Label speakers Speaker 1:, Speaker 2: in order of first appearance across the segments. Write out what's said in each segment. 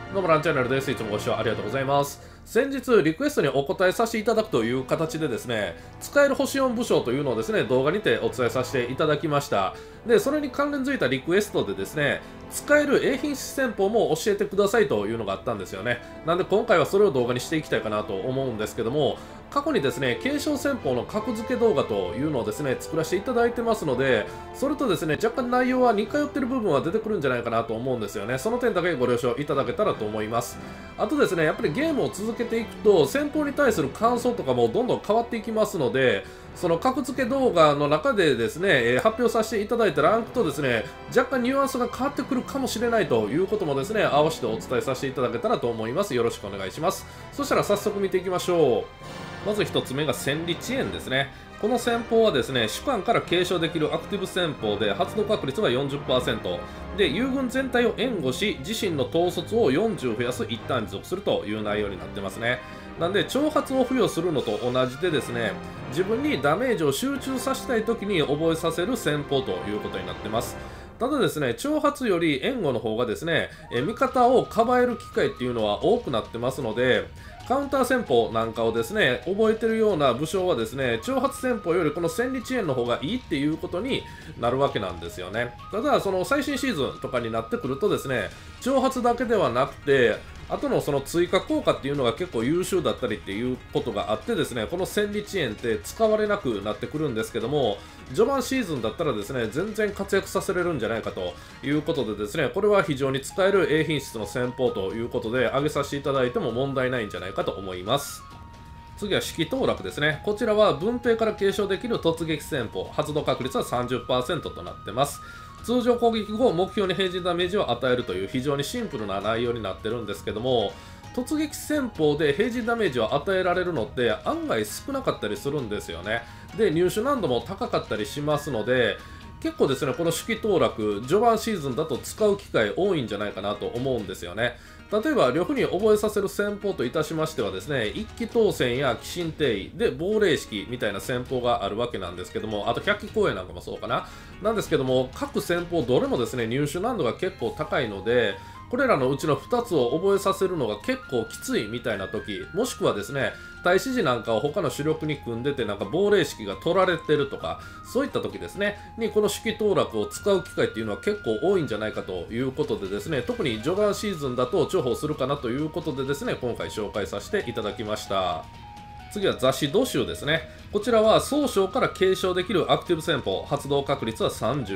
Speaker 1: どうもランチャンネルです。いつもご視聴ありがとうございます。先日リクエストにお答えさせていただくという形でですね、使える星4武将というのをですね、動画にてお伝えさせていただきました。で、それに関連づいたリクエストでですね、使える A 品質戦法も教えてくださいというのがあったんですよね。なんで今回はそれを動画にしていきたいかなと思うんですけども、過去にですね、継承戦法の格付け動画というのをですね、作らせていただいてますので、それとですね、若干内容は似通ってる部分は出てくるんじゃないかなと思うんですよね。その点だけご了承いただけたらと思います。あとですね、やっぱりゲームを続けていくと、戦法に対する感想とかもどんどん変わっていきますので、その格付け動画の中でですね、発表させていただいたランクとですね、若干ニュアンスが変わってくるかもしれないということもですね、合わせてお伝えさせていただけたらと思います。よろしくお願いします。そしたら早速見ていきましょう。まず1つ目が千里遅延ですね。この戦法はですね、主幹から継承できるアクティブ戦法で発動確率が 40%、で、友軍全体を援護し、自身の統率を40増やす一旦持続するという内容になってますね。なんで、挑発を付与するのと同じでですね、自分にダメージを集中させたい時に覚えさせる戦法ということになってます。ただですね、挑発より援護の方がですね、味方をかばえる機会っていうのは多くなってますので、カウンター戦法なんかをですね、覚えてるような武将はですね、挑発戦法よりこの千里遅延の方がいいっていうことになるわけなんですよね。ただ、その最新シーズンとかになってくるとですね、挑発だけではなくて、後のその追加効果っていうのが結構優秀だったりっていうことがあってですね、この千里遅延って使われなくなってくるんですけども、序盤シーズンだったらですね、全然活躍させれるんじゃないかということでですね、これは非常に使える A 品質の戦法ということで挙げさせていただいても問題ないんじゃないかと思います。次は式当落ですね。こちらは分兵から継承できる突撃戦法、発動確率は 30% となってます。通常攻撃後、目標に平時ダメージを与えるという非常にシンプルな内容になってるんですけども、突撃戦法で平時ダメージを与えられるのって案外少なかったりするんですよね。で、入手難度も高かったりしますので、結構ですね、この式当落、序盤シーズンだと使う機会多いんじゃないかなと思うんですよね。例えば、呂布に覚えさせる戦法といたしましてはですね、一騎当選や鬼神定位で亡霊式みたいな戦法があるわけなんですけども、あと百鬼公演なんかもそうかな。なんですけども、各戦法どれもですね、入手難度が結構高いので、これらのうちの2つを覚えさせるのが結構きついみたいな時、もしくはですね、太子時なんかを他の主力に組んでてなんか亡霊式が取られてるとか、そういった時ですね、にこの式当落を使う機会っていうのは結構多いんじゃないかということでですね、特に序盤シーズンだと重宝するかなということでですね、今回紹介させていただきました。次は雑誌土集ですね。こちらは総称から継承できるアクティブ戦法、発動確率は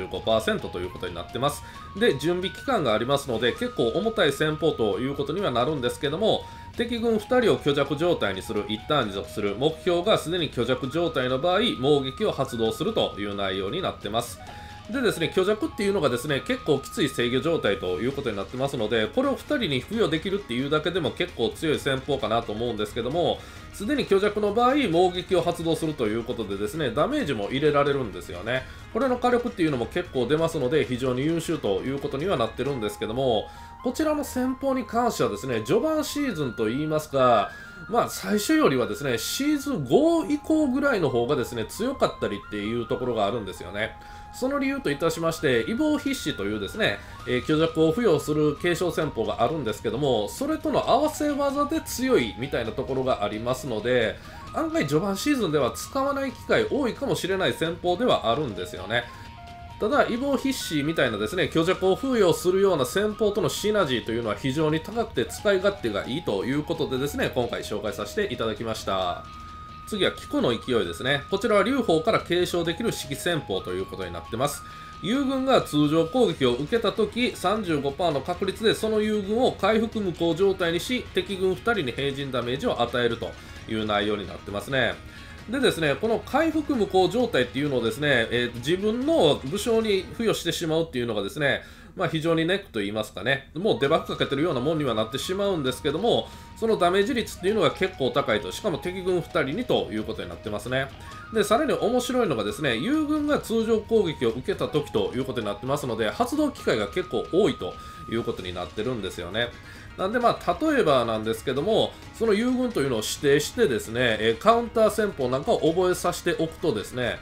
Speaker 1: 35% ということになってます。で、準備期間がありますので、結構重たい戦法ということにはなるんですけども、敵軍2人を虚弱状態にする、一旦持続する、目標がすでに虚弱状態の場合、猛撃を発動するという内容になってます。でですね、虚弱っていうのがですね、結構きつい制御状態ということになってますので、これを2人に付与できるっていうだけでも結構強い戦法かなと思うんですけども、すでに虚弱の場合、猛撃を発動するということでですね、ダメージも入れられるんですよね。これの火力っていうのも結構出ますので、非常に優秀ということにはなってるんですけども、こちらの戦法に関してはですね、序盤シーズンといいますか、最初よりはですね、シーズン5以降ぐらいの方がですね、強かったりっていうところがあるんですよね。その理由といたしまして、異棒必至というですね、虚弱を付与する継承戦法があるんですけども、それとの合わせ技で強いみたいなところがありますので、案外序盤シーズンでは使わない機会多いかもしれない戦法ではあるんですよね。ただ、異棒必至みたいなですね、虚弱を付与するような戦法とのシナジーというのは非常に高くて使い勝手がいいということでですね、今回紹介させていただきました。次は気候の勢いですね。こちらは劉邦から継承できる式戦法ということになってます。友軍が通常攻撃を受けたとき 35% の確率でその友軍を回復無効状態にし、敵軍2人に平陣ダメージを与えるという内容になってますね。でですね、この回復無効状態っていうのをですね、自分の武将に付与してしまうっていうのがですね、非常にネックと言いますかね、もうデバフかけてるようなもんにはなってしまうんですけども、そのダメージ率っていうのが結構高いと、しかも敵軍2人にということになってますね。で、さらに面白いのがですね、友軍が通常攻撃を受けた時ということになってますので、発動機会が結構多いということになってるんですよね。なんで例えばなんですけども、その友軍というのを指定してですね、カウンター戦法なんかを覚えさせておくとですね、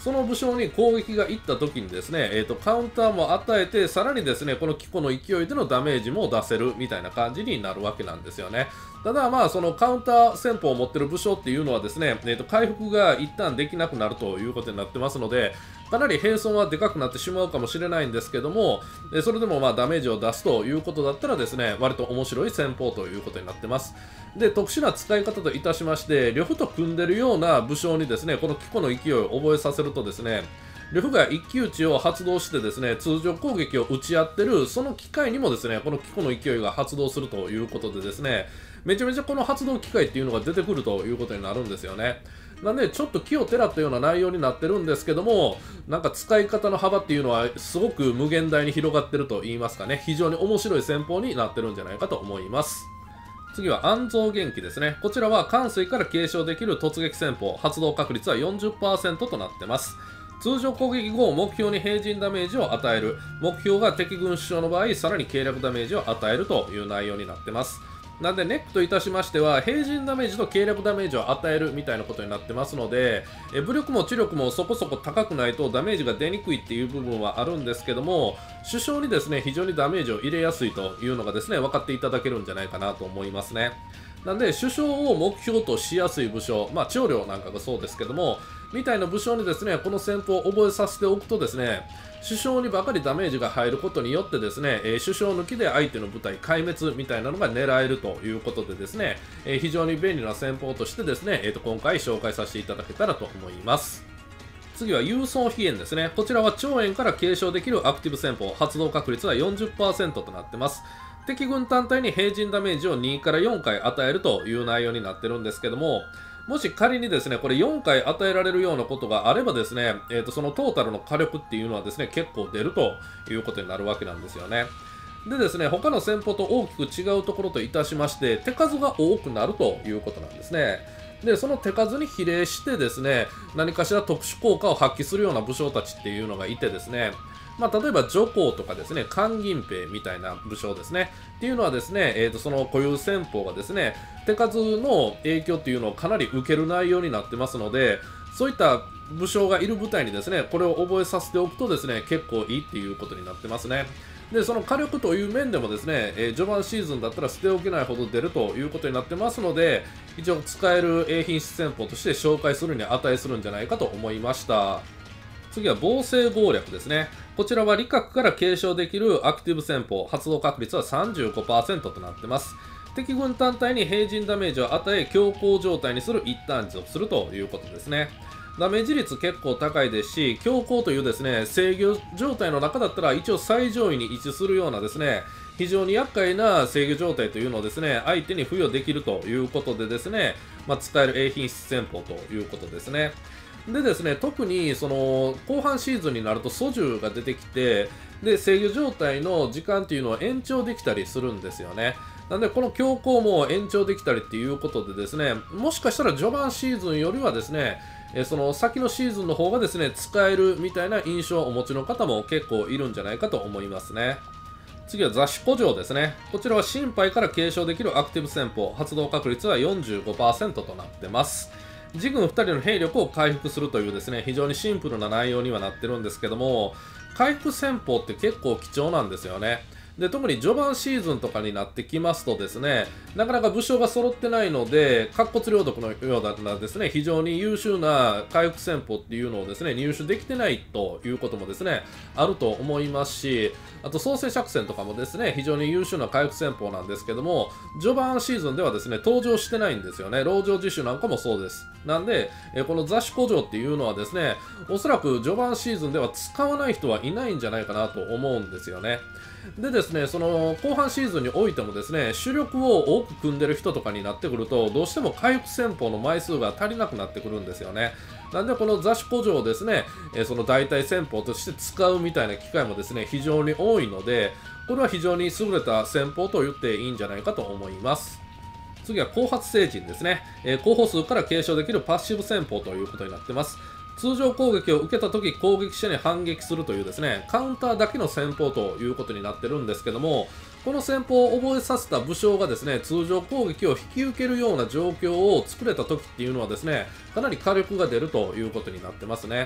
Speaker 1: その武将に攻撃がいった時にですね、カウンターも与えて、さらにですね、このキコの勢いでのダメージも出せるみたいな感じになるわけなんですよね。ただまあ、そのカウンター戦法を持ってる武将っていうのはですね、回復が一旦できなくなるということになってますので、かなり並損はでかくなってしまうかもしれないんですけども、それでもまあダメージを出すということだったらですね、割と面白い戦法ということになってます。で、特殊な使い方といたしまして、呂布と組んでるような武将にですね、このキコの勢いを覚えさせるとですね、呂布が一騎打ちを発動してですね、通常攻撃を打ち合ってる、その機会にもですね、このキコの勢いが発動するということでですね、めちゃめちゃこの発動機会っていうのが出てくるということになるんですよね。なんで、ちょっと気をてらったような内容になってるんですけども、なんか使い方の幅っていうのはすごく無限大に広がってると言いますかね、非常に面白い戦法になってるんじゃないかと思います。次は安蔵元気ですね。こちらは関水から継承できる突撃戦法、発動確率は 40% となってます。通常攻撃後、目標に平陣ダメージを与える。目標が敵軍主将の場合、さらに計略ダメージを与えるという内容になってます。なんでネックといたしましては、平陣ダメージと計略ダメージを与えるみたいなことになってますので、武力も知力もそこそこ高くないとダメージが出にくいっていう部分はあるんですけども、主将にですね、非常にダメージを入れやすいというのがですね、分かっていただけるんじゃないかなと思いますね。なんで、首相を目標としやすい武将、まあ、長領なんかがそうですけども、みたいな武将にですね、この戦法を覚えさせておくとですね、首相にばかりダメージが入ることによってですね、首相抜きで相手の部隊壊滅みたいなのが狙えるということでですね、非常に便利な戦法としてですね、今回紹介させていただけたらと思います。次は郵送飛燕ですね。こちらは長遠から継承できるアクティブ戦法、発動確率は 40% となってます。敵軍単体に平陣ダメージを2から4回与えるという内容になってるんですけども、もし仮にですね、これ4回与えられるようなことがあればですね、そのトータルの火力っていうのはですね、結構出るということになるわけなんですよね。でですね、他の戦法と大きく違うところといたしまして、手数が多くなるということなんですね。で、その手数に比例してですね、何かしら特殊効果を発揮するような武将たちっていうのがいてですね、まあ、例えば女皇とかですね、関銀兵みたいな武将ですね。っていうのはですね、その固有戦法がですね、手数の影響っていうのをかなり受ける内容になってますので、そういった武将がいる部隊にですね、これを覚えさせておくとですね、結構いいっていうことになってますね。で、その火力という面でもですね、序盤シーズンだったら捨ておけないほど出るということになってますので、一応使える品質戦法として紹介するに値するんじゃないかと思いました。次は防星攻略ですね。こちらは理覚から継承できるアクティブ戦法、発動確率は 35% となっています。敵軍単体に平陣ダメージを与え、強行状態にする一旦持続するということですね。ダメージ率結構高いですし、強行というですね、制御状態の中だったら一応最上位に位置するようなですね、非常に厄介な制御状態というのをですね、相手に付与できるということでですね、使える品質戦法ということですね。でですね、特にその後半シーズンになると訴状が出てきて、で制御状態の時間っていうのを延長できたりするんですよね。なんでこの強行も延長できたりっていうことでですね、もしかしたら序盤シーズンよりはですね、その先のシーズンの方がですね、使えるみたいな印象をお持ちの方も結構いるんじゃないかと思いますね。次は雑種古城ですね。こちらは心肺から継承できるアクティブ戦法、発動確率は 45% となってます。自軍2人の兵力を回復するというですね、非常にシンプルな内容にはなってるんですけども、回復戦法って結構貴重なんですよね。で、特に序盤シーズンとかになってきますとですね、なかなか武将が揃ってないので、甲骨領土のようなですね、非常に優秀な回復戦法っていうのをですね、入手できてないということもですね、あると思いますし、あと創世作戦とかもですね、非常に優秀な回復戦法なんですけども、序盤シーズンではですね、登場してないんですよね。籠城自主なんかもそうです。なんで、この雑種古城っていうのはですね、おそらく序盤シーズンでは使わない人はいないんじゃないかなと思うんですよね。でですね、その後半シーズンにおいてもですね、主力を多く組んでる人とかになってくると、どうしても回復戦法の枚数が足りなくなってくるんですよね。なんでこの雑種古城をですね、その代替戦法として使うみたいな機会もですね、非常に多いので、これは非常に優れた戦法と言っていいんじゃないかと思います。次は後発星人ですね。候補数から継承できるパッシブ戦法ということになってます。通常攻撃を受けた時攻撃者に反撃するというですね、カウンターだけの戦法ということになってるんですけども、この戦法を覚えさせた武将がですね、通常攻撃を引き受けるような状況を作れた時っていうのはですね、かなり火力が出るということになってますね。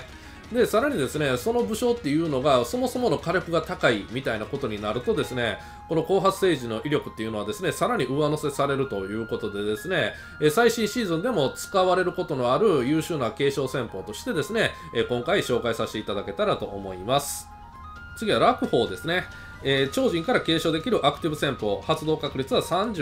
Speaker 1: で、さらにですね、その武将っていうのが、そもそもの火力が高いみたいなことになるとですね、この後発政治の威力っていうのはですね、さらに上乗せされるということでですね、最新シーズンでも使われることのある優秀な継承戦法としてですね、今回紹介させていただけたらと思います。次は楽法ですね。超人から継承できるアクティブ戦法、発動確率は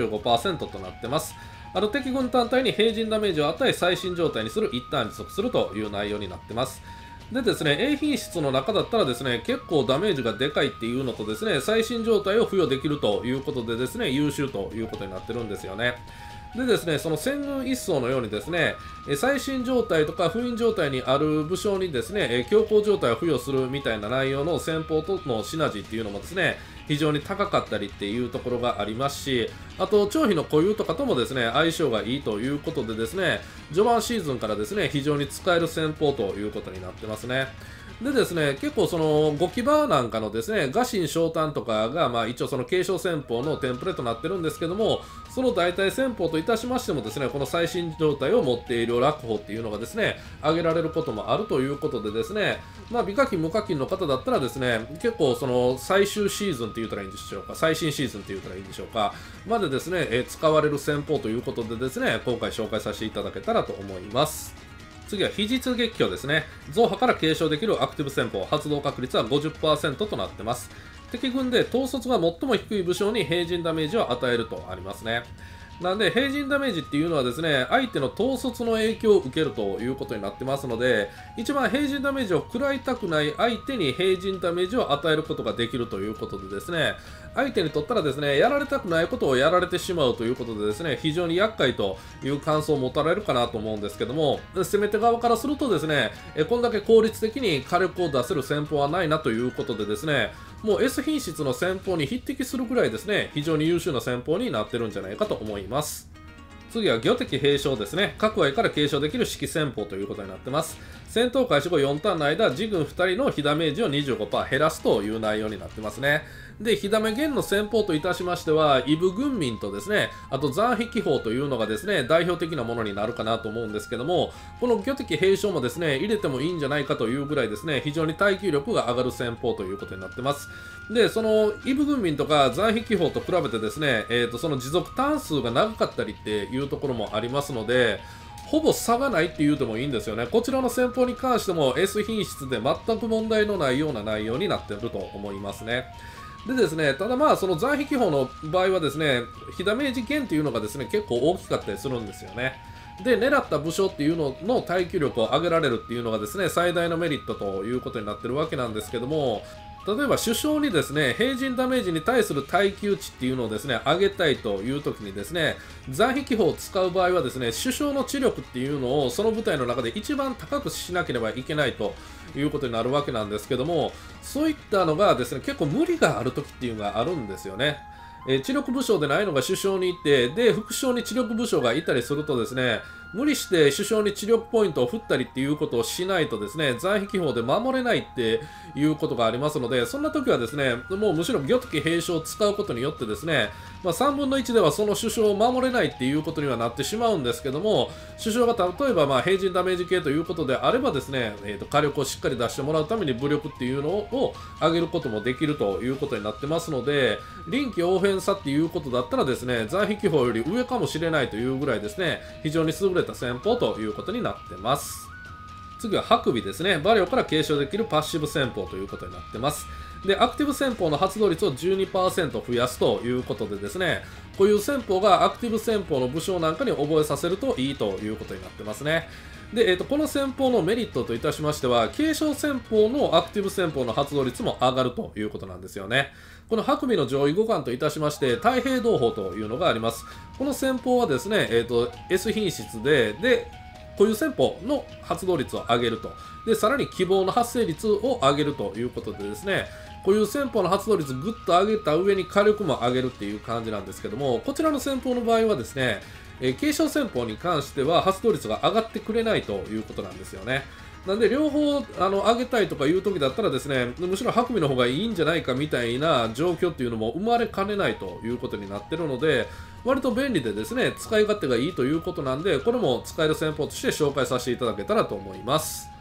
Speaker 1: 35% となってます。敵軍単体に平陣ダメージを与え最新状態にする、一旦持続するという内容になってます。でですね、A 品質の中だったらですね、結構ダメージがでかいっていうのとですね、最新状態を付与できるということでですね、優秀ということになってるんですよね。でですね、その戦軍一層のようにですね、最新状態とか封印状態にある武将にですね、強行状態を付与するみたいな内容の戦法とのシナジーっていうのもですね、非常に高かったりっていうところがありますし、あと、張飛の固有とかともですね、相性がいいということでですね、序盤シーズンからですね、非常に使える戦法ということになってますね。でですね、結構その5騎馬なんかのですね、臥薪嘗胆とかが、一応その継承戦法のテンプレとなってるんですけども、その代替戦法といたしましてもですね、この最新状態を持っている楽法っていうのがですね、挙げられることもあるということでですね、美課金無課金の方だったらですね、結構その最終シーズンって言ったらいいんでしょうか、最新シーズンって言ったらいいんでしょうか、までですね、使われる戦法ということでですね、今回紹介させていただけたらと思います。次は非実月挙ですね。増派から継承できるアクティブ戦法、発動確率は 50% となってます。敵軍で統率が最も低い武将に平陣ダメージを与えるとありますね。なんで、平陣ダメージっていうのはですね、相手の統率の影響を受けるということになってますので、一番平陣ダメージを食らいたくない相手に平陣ダメージを与えることができるということでですね、相手にとったらですね、やられたくないことをやられてしまうということでですね、非常に厄介という感想を持たれるかなと思うんですけども、攻め手側からするとですね、こんだけ効率的に火力を出せる戦法はないなということでですね、もう S 品質の戦法に匹敵するぐらいですね、非常に優秀な戦法になってるんじゃないかと思います。次は魚敵並将ですね。各愛から継承できる式戦法ということになってます。戦闘開始後4ターンの間、自軍2人の被ダメージを 25% 減らすという内容になってますね。で、火ダメ減の戦法といたしましては、イブ軍民とですね、あと残壁法というのがですね、代表的なものになるかなと思うんですけども、この魚敵並将もですね、入れてもいいんじゃないかというぐらいですね、非常に耐久力が上がる戦法ということになってます。で、そのイブ軍民とか残壁法と比べてですね、その持続ターン数が長かったりっていうところもありますので、ほぼ差がないって言うてもいいんですよね。こちらの戦法に関しても S 品質で全く問題のないような内容になっていると思いますね。でですね、ただその残壁法の場合はですね、被ダメージ減っていうのがですね、結構大きかったりするんですよね。で、狙った武将っていうのの耐久力を上げられるっていうのがですね、最大のメリットということになってるわけなんですけども、例えば首相にですね、平陣ダメージに対する耐久値っていうのをですね、上げたいという時にですね、残壁法を使う場合はですね、首相の知力っていうのをその部隊の中で一番高くしなければいけないということになるわけなんですけども、そういったのがですね、結構無理がある時っていうのがあるんですよね。知力武将でないのが首相にいて、で、副将に知力武将がいたりするとですね、無理して首相に知力ポイントを振ったりっていうことをしないとですね、残壁法で守れないっていうことがありますので、そんな時はですね、もうむしろ魚敵並将を使うことによってですね、3分の1ではその首相を守れないっていうことにはなってしまうんですけども、首相が例えば平陣ダメージ系ということであればですね、火力をしっかり出してもらうために武力っていうのを上げることもできるということになってますので、臨機応変さっていうことだったらですね、残壁法より上かもしれないというぐらいですね、非常に優れた戦法ということになってます。次は白尾ですね。馬領から継承できるパッシブ戦法ということになってます。で、アクティブ戦法の発動率を 12% 増やすということでですね、こういう戦法がアクティブ戦法の武将なんかに覚えさせるといいということになってますね。で、この戦法のメリットといたしましては、継承戦法のアクティブ戦法の発動率も上がるということなんですよね。この白尾の上位互換といたしまして、太平同法というのがあります。この戦法はですね、S 品質で、固有戦法の発動率を上げると。で、さらに希望の発生率を上げるということでですね、固有戦法の発動率ぐっと上げた上に火力も上げるっていう感じなんですけども、こちらの戦法の場合はですね、継承戦法に関しては発動率が上がってくれないということなんですよね。なんで両方上げたいとかいう時だったらですね、むしろ白尾の方がいいんじゃないかみたいな状況っていうのも生まれかねないということになってるので、割と便利でですね、使い勝手がいいということなんで、これも使える戦法として紹介させていただけたらと思います。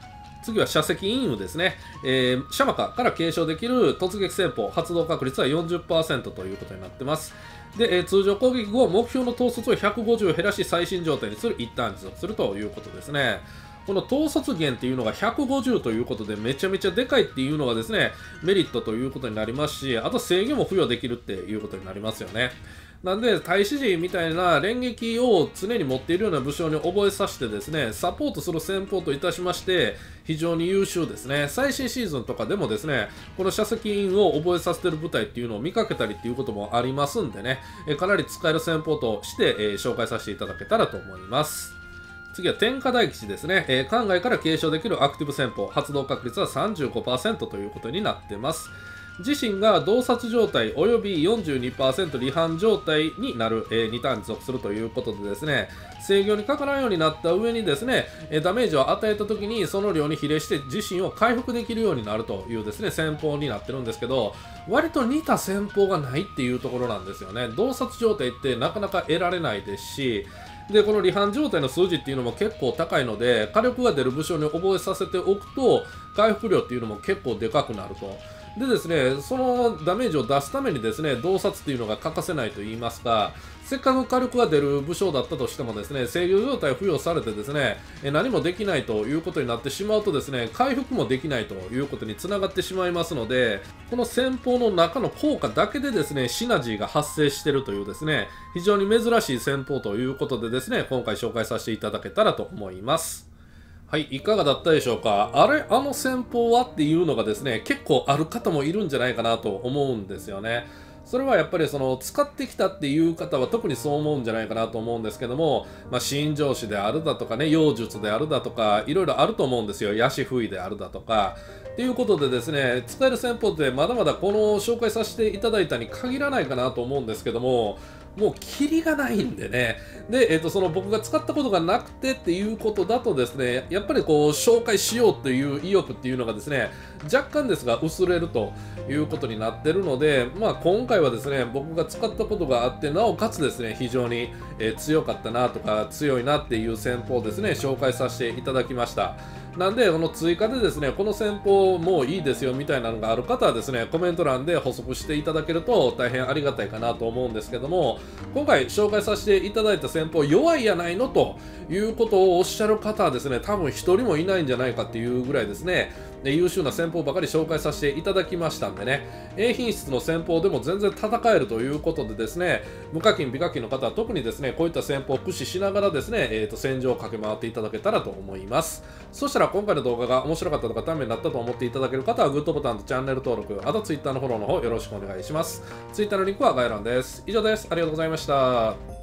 Speaker 1: 次は射石陰雨ですね。シャマカから継承できる突撃戦法、発動確率は 40% ということになってます。で、通常攻撃後、目標の統率を150減らし最新状態にする、一旦持続するということですね。この統率源っていうのが150ということでめちゃめちゃでかいっていうのがですね、メリットということになりますし、あと制御も付与できるっていうことになりますよね。なんで、太子寺みたいな連撃を常に持っているような武将に覚えさせてですね、サポートする戦法といたしまして、非常に優秀ですね。最新シーズンとかでもですね、この射石院を覚えさせてる部隊っていうのを見かけたりっていうこともありますんでね、かなり使える戦法として、紹介させていただけたらと思います。次は天下大吉ですね。海外から継承できるアクティブ戦法、発動確率は 35% ということになってます。自身が洞察状態および 42% 離反状態になる、2ターン持続するということでですね、制御にかからんようになった上にですね、ダメージを与えた時にその量に比例して自身を回復できるようになるというですね、戦法になってるんですけど、割と似た戦法がないっていうところなんですよね。洞察状態ってなかなか得られないですし、で、この離反状態の数字っていうのも結構高いので、火力が出る武将に覚えさせておくと、回復量っていうのも結構でかくなると。でですね、そのダメージを出すためにですね、洞察っていうのが欠かせないと言いますか、せっかく火力が出る武将だったとしてもですね、制御状態を付与されてですね、何もできないということになってしまうとですね、回復もできないということにつながってしまいますので、この戦法の中の効果だけでですね、シナジーが発生しているというですね、非常に珍しい戦法ということでですね、今回紹介させていただけたらと思います。はい、いかがだったでしょうか。あの戦法はっていうのがですね、結構ある方もいるんじゃないかなと思うんですよね。それはやっぱり使ってきたっていう方は特にそう思うんじゃないかなと思うんですけども、新庄子であるだとかね、妖術であるだとか、いろいろあると思うんですよ。ヤシフイであるだとか。ということでですね、使える戦法ってまだまだこの紹介させていただいたに限らないかなと思うんですけども、もうキリがないんでね。で、僕が使ったことがなくてっていうことだとですね、やっぱり紹介しようという意欲っていうのがですね、若干ですが薄れるということになってるので、今回はですね、僕が使ったことがあって、なおかつですね、非常に、強かったなとか、強いなっていう戦法をですね、紹介させていただきました。なんで、この追加でですね、この戦法もういいですよみたいなのがある方はですね、コメント欄で補足していただけると大変ありがたいかなと思うんですけども、今回紹介させていただいた戦法、弱いやないのということをおっしゃる方はですね、多分一人もいないんじゃないかっていうぐらいですね、優秀な戦法ばかり紹介させていただきましたんでね、A 品質の戦法でも全然戦えるということでですね、無課金、美課金の方は特にですね、こういった戦法を駆使しながらですね、戦場を駆け回っていただけたらと思います。そしたら今回の動画が面白かったとかためになったと思っていただける方はグッドボタンとチャンネル登録、あと Twitter のフォローの方よろしくお願いします。Twitter のリンクは概要欄です。以上です。ありがとうございました。